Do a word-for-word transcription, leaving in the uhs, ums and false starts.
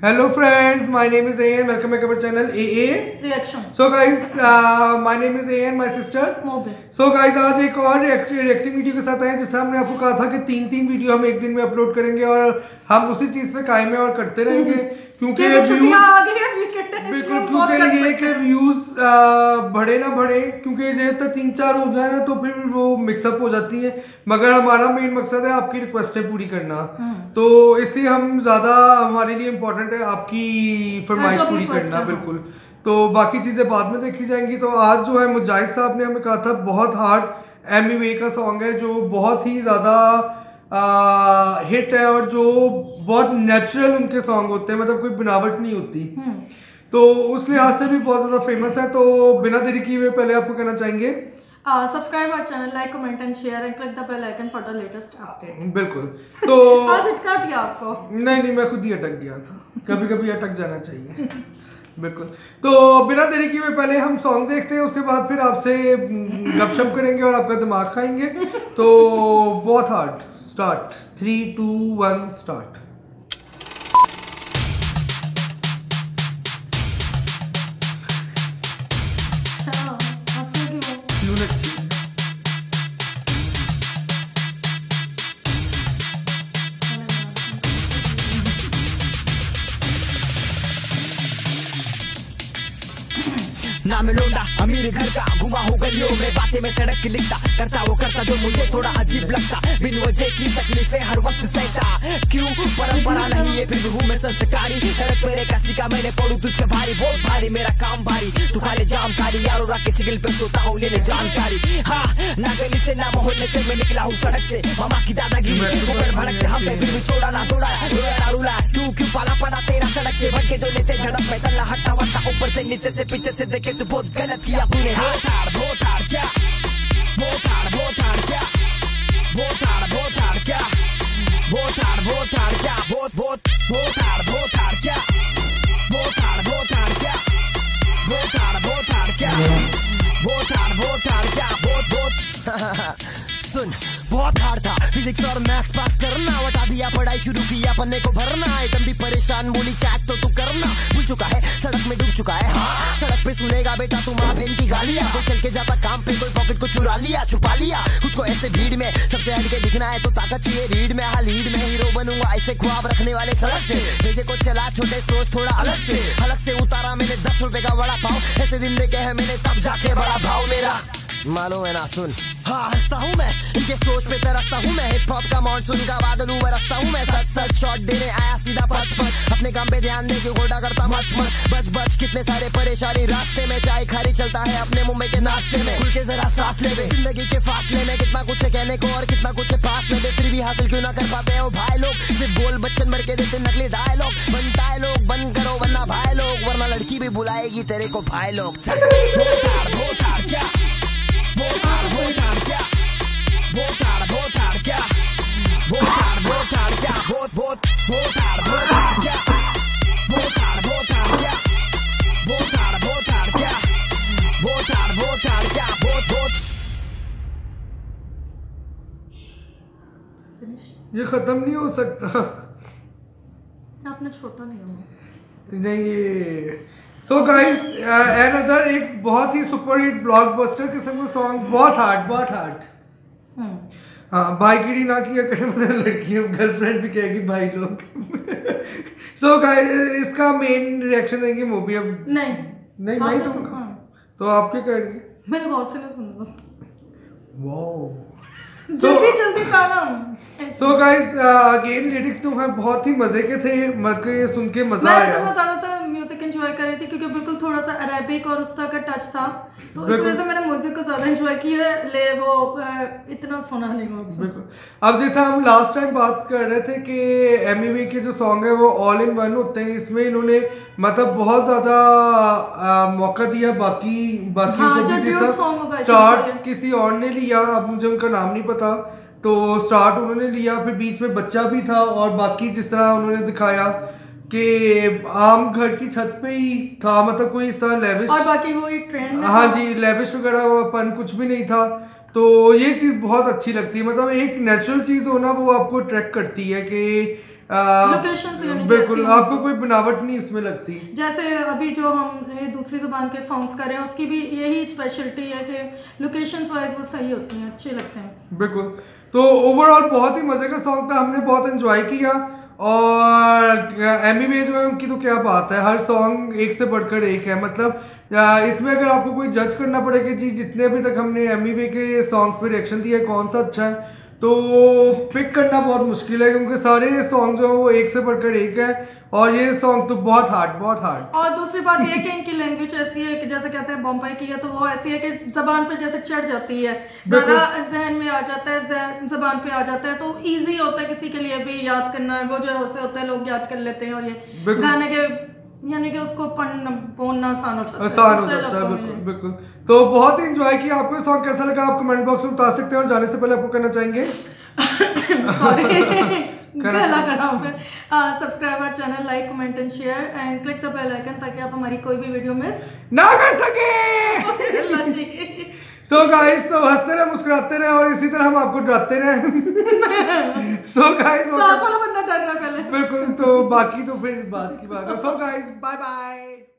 Hello friends, my name is A N. Welcome back to our channel A A Reaction. So guys, uh, my name is A N. My sister. Mobe. So guys, आज एक और reacting video के साथ आए जिससे हमने आपको कहा था कि तीन तीन वीडियो हम एक दिन में अपलोड करेंगे और हम उसी चीज पे कायम है और करते रहेंगे क्योंकि बिल्कुल क्योंकि ये कि व्यूज बढ़े ना बढ़े, क्योंकि जब तक तीन चार हो जाए ना तो फिर वो मिक्सअप हो जाती है, मगर हमारा मेन मकसद है आपकी रिक्वेस्टें पूरी करना। तो इसलिए हम ज्यादा हमारे लिए इम्पोर्टेंट है आपकी फरमाइश पूरी करना। बिल्कुल, तो बाकी चीजें बाद में देखी जाएंगी। तो आज जो है मुजाहिद साहब ने हमें कहा था बहुत हार्ड एमिवे का सॉन्ग है जो बहुत ही ज्यादा हिट है और जो बहुत नेचुरल उनके सॉन्ग होते हैं, मतलब कोई बनावट नहीं होती, तो उस लिहाज से भी बहुत ज्यादा फेमस है। तो बिना देरी किए हुए पहले आपको कहना चाहेंगे subscribe our channel, like comment and share and click the bell icon for the latest update. बिल्कुल। तो आज अटका दिया आपको? नहीं नहीं मैं खुद ही अटक गया था, कभी कभी अटक जाना चाहिए। बिल्कुल। तो बिना देरी किए हुए पहले हम सॉन्ग देखते हैं, उसके बाद फिर आपसे गपशप करेंगे और आपका दिमाग खाएंगे। तो बहुत hard start, three two one start. नाम लौंडा अमीर घर का, घुमा हो गलियों में, बातें में सड़क की लिखता, करता वो करता जो मुझे थोड़ा अजीब लगता, बिन वजह की तकलीफें हर वक्त सहता, क्यों परंपरा नहीं है फिर भी हूँ मैं संस्कारी, सड़क मेरे का सिक्का मैंने पढ़ू तुझ पे भारी, बहुत भारी मेरा काम भारी, तू खा ले जाम कारी, यारों रात के सिग्नल पे सोता हूँ लेने जानकारी। हाँ ना गली से ना मोहल्ले से मैं निकला हूँ सड़क से, मामा की दादागिरी मुकर भड़कते हम पे फिर भी छोड़ा ना तोड़ा, रोया ना रुला, क्यों क्यों पाला पड़ा तेरा सड़क से भटके जो लेते झड़प में तल्ला हट्टा वट्टा, ऊपर से नीचे से पीछे से देखे तो बहुत गलत किया तूने। बहुत हार्ड बहुत हार्ड क्या, बहुत हार्ड बहुत हार्ड क्या, बहुत हार्ड बहुत हार्ड क्या, बहुत हार्ड बहुत हार्ड क्या, बहुत बहुत बहुत हार्ड बहुत हार्ड क्या, बहुत हार्ड बहुत हार्ड क्या, बहुत हार्ड बहुत हार्ड क्या, बहुत हार्ड बहुत हार्ड क्या, बहुत बहुत सुन बहुत हार्ड था फिजिक्स और मैथ्स पास करना, हटा दिया पढ़ाई शुरू किया पन्ने को भरना, आइटम भी परेशान बोली चैक तो तू करना, भूल चुका है सड़क में डूब चुका है। हाँ सड़क पे सुनेगा बेटा तू माँ बहन की गालियाँ, कोई चल के जाता काम पे कोई पॉकेट को चुरा लिया छुपा लिया, खुद को ऐसे भीड़ में सबसे हट के दिखना है तो ताकत चाहिए रीड में, हाँ लीड में हीरो बनूंगा ऐसे ख्वाब रखने वाले सड़क से, भेजे को चला छोटे सोच थोड़ा अलग से, अलग से उतारा मैंने दस रुपए का बड़ा पाव, ऐसे दिन देखे है मैंने तब जाके बड़ा भाव मेरा मालूम है ना। सुन हाँ हंसता हूँ मैं इनके सोच पे तरसता हूँ मैं, हिप हॉप का मॉनसून का बादल बरसता हूँ मैं, सच सच शॉट देने आया सीधा पच पच, अपने काम पे ध्यान दे क्यों घोड़ा करता मच मच, बच बच कितने सारे परेशानी रास्ते में, चाय खारी चलता है अपने मुंबई के नाश्ते में, खुल के जरा सांस ले बे जिंदगी के फासले में, कितना कुछ है कहने को और कितना कुछ है पास में, फिर भी हासिल क्यों ना कर पाते हो भाई लोग, सिर्फ बोल बच्चन भर के देते नकली डायलॉग, बनता है लोग बंद करो वरना भाई लोग, वरना लड़की भी बुलाएगी तेरे को भाई लोग। बहुत हार्ड क्या, बहुत हार्ड बहुत हार्ड क्या, बहुत हार्ड बहुत हार्ड क्या, बहुत हार्ड बहुत हार्ड क्या, बहुत बहुत बहुत हार्ड बहुत हार्ड क्या, बहुत हार्ड बहुत हार्ड क्या, बहुत हार्ड बहुत हार्ड क्या, बहुत हार्ड बहुत हार्ड क्या, बहुत बहुत। ये खत्म नहीं हो सकता, आपने छोटा नहीं होगा नहीं ये। तो गाइस अनदर एक बहुत ही सुपर हिट ब्लॉकबस्टर किस्म का सॉन्ग, बहुत हार्ड बहुत हार्ड। हाँ भाई गिरी ना किया करे मैंने लड़की गर्लफ्रेंड भी कहेगी भाई लोग। सो गाइस इसका मेन रिएक्शन देंगे मूवी अब नहीं नहीं नहीं तो, तो आप क्या करेंगे? मेरे गौर से नहीं सुनूंगा। वाओ जल्दी जल्दी गाना। सो गाइस अगेन लिरिक्स जो हैं बहुत ही मजे के थे, मगर सुन के मजा आया। मैं ज्यादातर म्यूजिक एंजॉय कर रही थी क्योंकि बिल्कुल थोड़ा सा अरेबिक और उस तरह का टच था, तो इस वजह से मैंने म्यूजिक को ज्यादा एंजॉय किया, ले वो इतना सुना नहीं बिल्कुल। अब जैसा हम लास्ट टाइम बात कर रहे थे कि एमिवे के जो सॉन्ग है वो ऑल इन वन होते हैं, इसमें इन्होंने मतलब बहुत ज्यादा मौका दिया बाकी बाकी हाँ, स्टार्ट किसी और ने लिया, अब मुझे उनका नाम नहीं पता, तो स्टार्ट उन्होंने लिया, फिर बीच में बच्चा भी था, और बाकी जिस तरह उन्होंने दिखाया कि आम घर की छत पे ही था, मतलब कोई इस तरह लेविश और बाकी वो एक ट्रेंड में हाँ जी लेविश वगैरह पन कुछ भी नहीं था, तो ये चीज़ बहुत अच्छी लगती है, मतलब एक नेचुरल चीज़ होना वो आपको अट्रैक्ट करती है कि लोकेशंस बिल्कुल आपको कोई बनावट नहीं उसमें लगती। जैसे अभी जो हम दूसरी जुबान के सॉन्ग्स कर रहे हैं उसकी भी यही स्पेशलिटी है कि लोकेशंस वाइज वो सही होती हैं, अच्छे लगते हैं। बिल्कुल, तो ओवरऑल बहुत ही मजे का सॉन्ग था, हमने बहुत एंजॉय किया। और एमीवे जो है उनकी तो क्या बात है, हर सॉन्ग एक से बढ़कर एक है। मतलब इसमें अगर आपको कोई जज करना पड़े कि जी जितने अभी तक हमने एमीवे के सॉन्ग्स पे रिएक्शन दिया है कौन सा अच्छा है, तो पिक करना बहुत मुश्किल है क्योंकि सारे सॉन्ग जो है वो एक से बढ़कर एक है। और ये सॉन्ग तो बहुत हार्ड बहुत हार्ड। और दूसरी बात ये कि इनकी लैंग्वेज ऐसी है कि जैसे कहते हैं बॉम्बे की है तो वो ऐसी है कि जबान पे जैसे चढ़ जाती है, गाना जहन में आ जाता है, जबान पे आ जाता है, तो इजी होता है किसी के लिए भी याद करना। वो जो है होता है लोग याद कर लेते हैं और ये गाने के यानी कि उसको पढ़ना बोलना आसान हो जाता है, आसान हो जाता है। बिल्कुल बिल्कुल, तो बहुत ही एंजॉय किया। आपको सॉन्ग कैसा लगा आप कमेंट बॉक्स में बता सकते हैं। और जाने से पहले आपको कहना चाहेंगे सॉरी गला खड़ा हूं मैं, subscribe our channel, like comment and share and click the bell icon ताकि आप हमारी कोई भी वीडियो मिस ना कर सके। सो गाइस, तो हंसते रहे मुस्कुराते रहे और इसी तरह हम आपको डराते रहे। सो गाइस, साथ वाला बंदा डर रहा है पहले। बिल्कुल, तो बाकी तो फिर बात की बात है। So guys, bye bye.